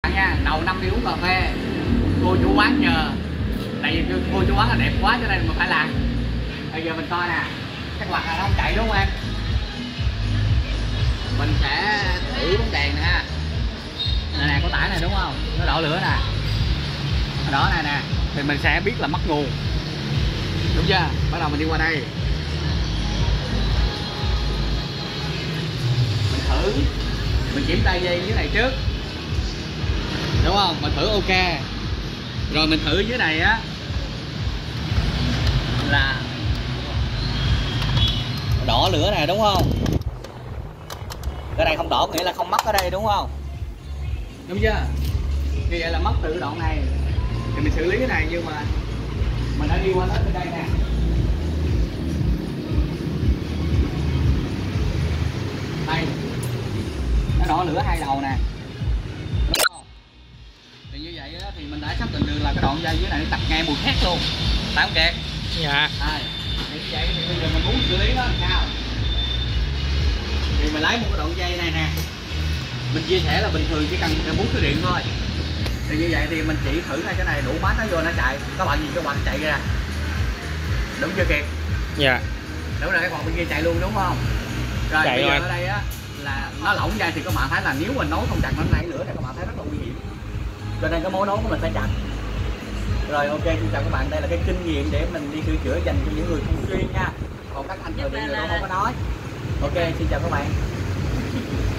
nha, đầu năm đi uống cà phê, cô chủ quán nhờ, tại vì cô chủ quán là đẹp quá cho nên mình phải làm. Bây giờ mình coi nè, cái quạt là nó không chạy đúng không em? Mình sẽ thử bóng đèn nè ha. Nè có tải này đúng không? Nó đỏ lửa nè, đó này nè, thì mình sẽ biết là mất nguồn, đúng chưa? Bắt đầu mình đi qua đây, mình thử, mình kiểm tra dây dưới này trước, đúng không? Mình thử ok, rồi mình thử dưới này á là đỏ lửa nè, đúng không? Cái này không đỏ nghĩa là không mất ở đây, đúng không? Đúng chưa? Như vậy là mất từ đoạn này thì mình xử lý cái này, nhưng mà mình đã đi qua tới bên đây nè. Đây, nó đỏ lửa hai đầu nè, đúng không? Thì như vậy đó, thì mình đã xác định được là cái đoạn dây dưới này nó tập nghe mùi khét luôn, phải không Kiệt? Dạ. Thì như vậy thì bây giờ mình muốn xử lý nó làm sao? Thì mình lấy một cái đoạn dây này nè, mình chia sẻ là bình thường chỉ cần 4 số điện thôi. Thì như vậy thì mình chỉ thử ngay cái này đủ bán nó vô nó chạy, các bạn nhìn các bạn chạy ra, đúng chưa Kiệt? Dạ. Đúng rồi, cái còn bên kia chạy luôn đúng không? Rồi Chạy bây giờ rồi. ở đây á là nó lỏng dây thì các bạn thấy là nếu mình nối không chặt nó nảy lửa thì các bạn thấy rất là nguy hiểm, cho nên cái mối nối của mình phải chặt. Rồi ok, xin chào các bạn, đây là cái kinh nghiệm để mình đi sửa chữa dành cho những người không chuyên nha, còn các anh thợ điện người không có nói. Ok, xin chào các bạn.